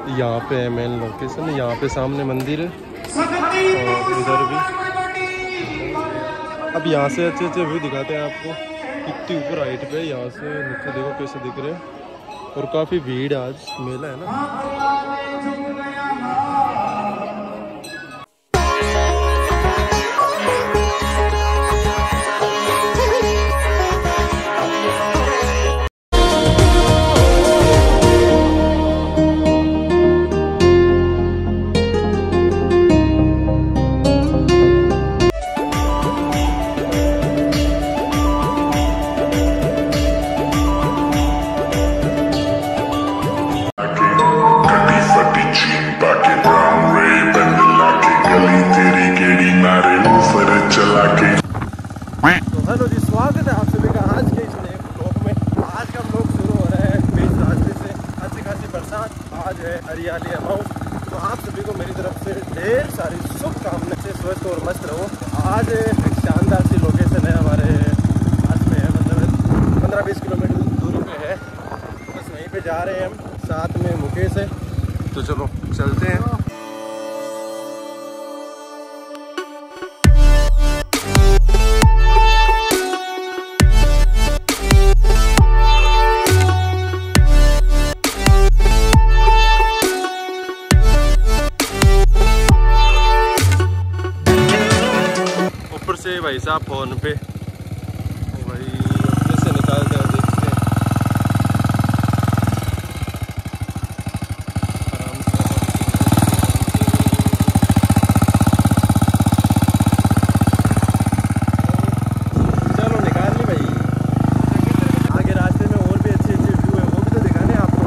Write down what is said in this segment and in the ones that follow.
यहाँ पे है मेन लोकेशन, यहाँ पे सामने मंदिर है और इधर भी। अब यहाँ से अच्छे अच्छे व्यू दिखाते हैं आपको। कितनी ऊपर हाइट पे, यहाँ से नीचे देखो कैसे दिख रहे हैं। और काफ़ी भीड़, आज मेला है ना। हेलो जी, स्वागत है आप सभी का आज के इस नए ब्लॉग में। आज का ब्लॉग शुरू हो रहा है बीच रास्ते से। अच्छी खासी बरसात, आज है हरियाली अमाउंट। तो आप सभी को मेरी तरफ से ढेर सारी शुभकामनाएं से स्वस्थ और मस्त रहो। आज एक शानदार सी लोकेशन है, हमारे पास में है, मतलब 15-20 किलोमीटर दूरी पे है। बस वहीं पे जा रहे हैं हम, साथ में मुकेश है। तो चलो चलते हैं। से भाई साहब फोन पे भाई कैसे निकालते हैं, देखते हैं आराम से। चलो निकाल ली भाई। आगे रास्ते में और भी अच्छे अच्छे व्यू है, वो भी तो दिखाने हैं आपको।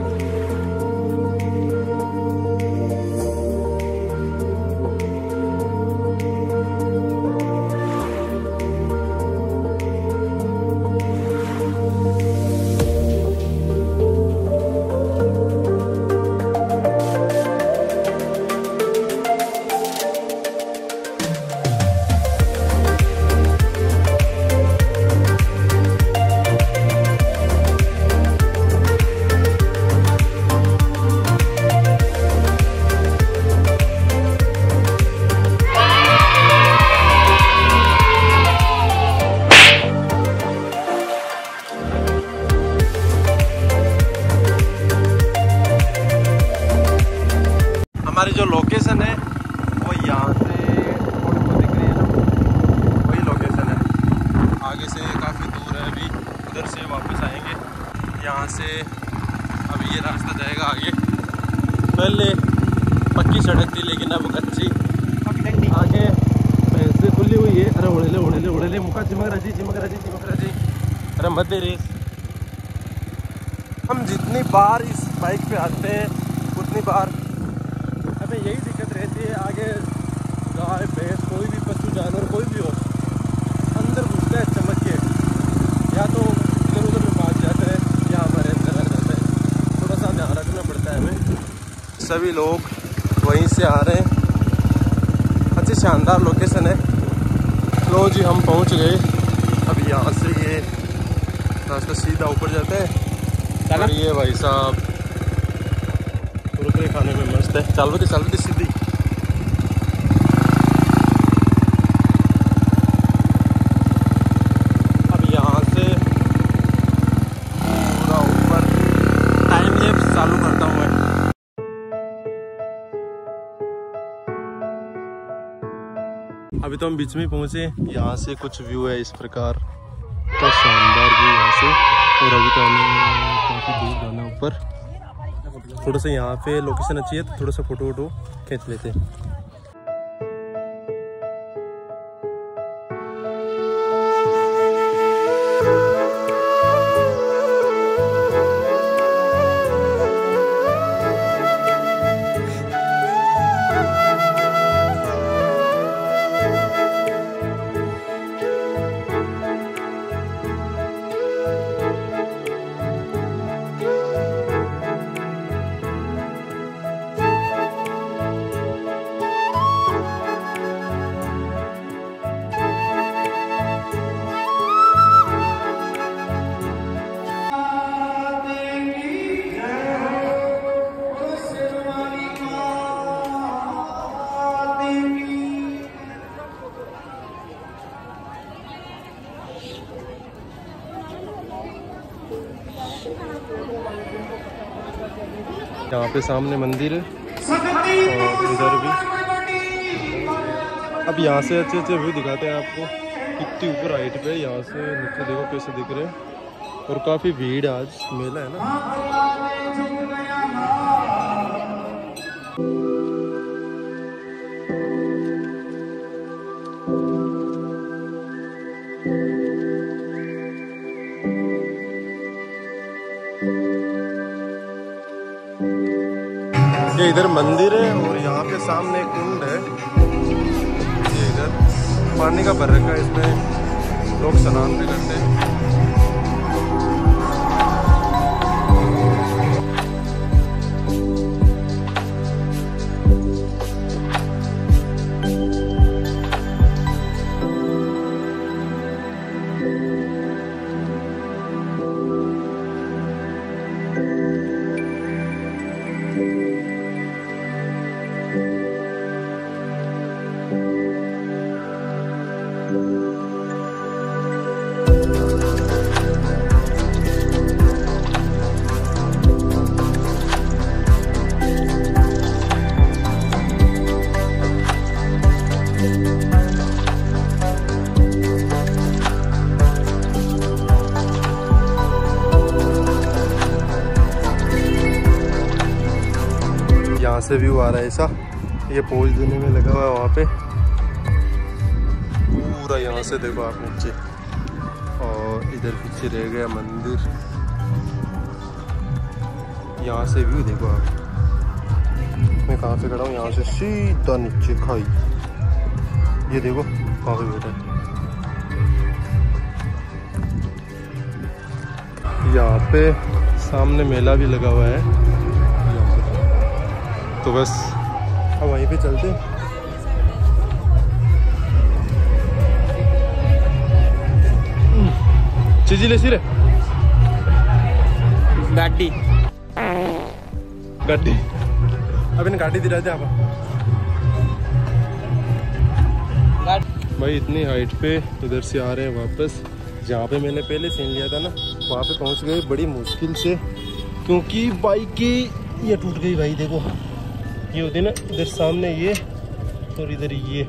हमारी जो लोकेशन है वो यहाँ से थोड़ी बहुत दिख रही है ना, वही लोकेशन है। आगे से काफ़ी दूर है, अभी उधर से वापस आएंगे। यहाँ से अभी ये रास्ता जाएगा आगे। पहले पक्की सड़क थी लेकिन अब कच्ची। आगे भैंसे खुली हुई है। अरे उड़ेले उड़ेले उड़ेले मुका चिमक रजी चिमक रजी चिमक रजी। अरे मत दे रेस। हम जितनी बार इस बाइक पे आते हैं उतनी बार हमें यही दिक्कत रहती है। आगे गाय भैंस कोई भी पशु जानवर कोई भी हो, अंदर घुसता है चमक के, या तो इधर उधर में भाग जाता है या हमारे अंदर आ जाता है। थोड़ा सा ध्यान रखना पड़ता है हमें। सभी लोग वहीं से आ रहे हैं। अच्छी शानदार लोकेशन है। लो जी, हम पहुंच गए। अब यहाँ से ये रास्ता सीधा ऊपर जाता है। और ये भाई साहब रुपये खाने में मस्त है। चल बती सीधी। अब यहाँ से पूरा ऊपर टाइम लैप्स चालू करता हूँ मैं। अभी तो हम बीच में पहुँचे। यहाँ से कुछ व्यू है इस प्रकार का, शानदार व्यू यहाँ से। और अभी तो हमें काफ़ी दूर जाना ऊपर। थोड़ा सा यहाँ पे लोकेशन अच्छी है तो थोड़ा सा फोटो वोटो खींच लेते हैं। यहाँ पे सामने मंदिर है और इधर भी। अब यहाँ से अच्छे अच्छे व्यू दिखाते हैं आपको। कितनी ऊपर हाइट पे, यहाँ से नीचे देखो कैसे दिख रहे हैं। और काफ़ी भीड़, आज मेला है ना। ये इधर मंदिर है और यहाँ पे सामने कुंड है। ये इधर पानी का भर रखा है, इसमें लोग स्नान भी करते हैं। यहाँ से व्यू आ रहा है ऐसा। ये पोल देने में लगा हुआ है वहाँ पे पूरा। यहाँ से देखो आप नीचे, और इधर पीछे रह गया मंदिर। यहाँ से व्यू देखो आप। मैं कहाँ पे खड़ा हूँ, यहाँ से सीधा नीचे खाई। ये देखो कहाँ पे बैठा है। यहाँ पे सामने मेला भी लगा हुआ है। तो बस अब वहीं पे चलते हैं। चीजी ले सिरे गाड़ी गाड़ी अभी गाड़ी दिला दे आप भाई। इतनी हाइट पे इधर से आ रहे हैं वापस। जहाँ पे मैंने पहले सीन लिया था ना, वहाँ पे पहुँच गए बड़ी मुश्किल से, क्योंकि बाइक की ये टूट गई भाई। देखो ये होती है ना, इधर सामने ये और इधर ये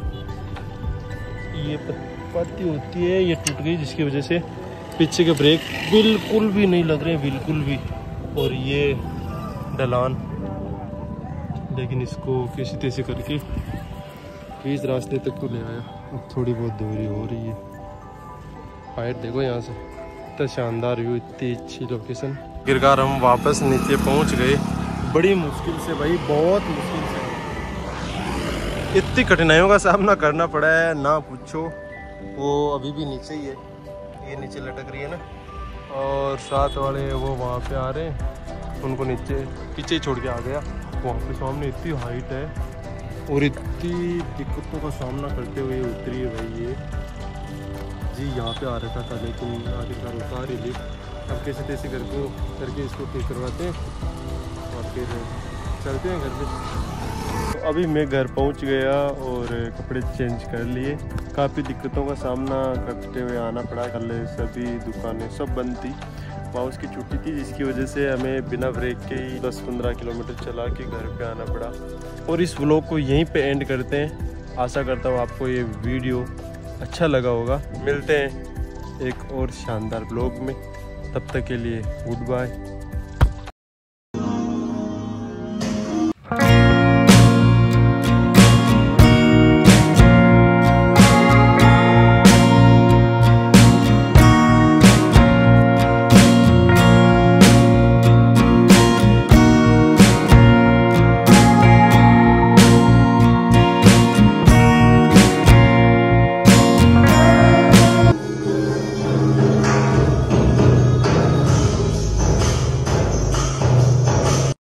पत्ती होती है, ये टूट गई, जिसकी वजह से पीछे के ब्रेक बिल्कुल भी नहीं लग रहे हैं, बिल्कुल भी। और ये ढलान, लेकिन इसको किसी तैसे करके बीच रास्ते तक तो ले आया। अब थोड़ी बहुत दूरी हो रही है। हाइट देखो यहाँ से, इतना शानदार व्यू, इतनी अच्छी लोकेशन। गिरगार हम वापस नीचे पहुँच गए बड़ी मुश्किल से भाई, बहुत मुश्किल से। इतनी कठिनाइयों का सामना करना पड़ा है ना पूछो। वो अभी भी नीचे ही है, ये नीचे लटक रही है ना, और साथ वाले वो वहाँ पे आ रहे हैं, उनको नीचे पीछे ही छोड़ के आ गया। वहाँ पे सामने इतनी हाइट है और इतनी दिक्कतों का सामना करते हुए उतरी है भाई। ये जी यहाँ पे आ रखा था, लेकिन आखिरकार उतार ही ली। अब कैसे तैसे करके इसको ठीक करवाते हैं और फिर चलते हैं घर पे। तो अभी मैं घर पहुंच गया और कपड़े चेंज कर लिए। काफ़ी दिक्कतों का सामना करते हुए आना पड़ा। कल सभी दुकानें सब बंद थी, माउस की छुट्टी थी, जिसकी वजह से हमें बिना ब्रेक के ही 10-15 किलोमीटर चला के घर पे आना पड़ा। और इस व्लॉग को यहीं पे एंड करते हैं। आशा करता हूँ आपको ये वीडियो अच्छा लगा होगा। मिलते हैं एक और शानदार व्लॉग में, तब तक के लिए गुड बाय।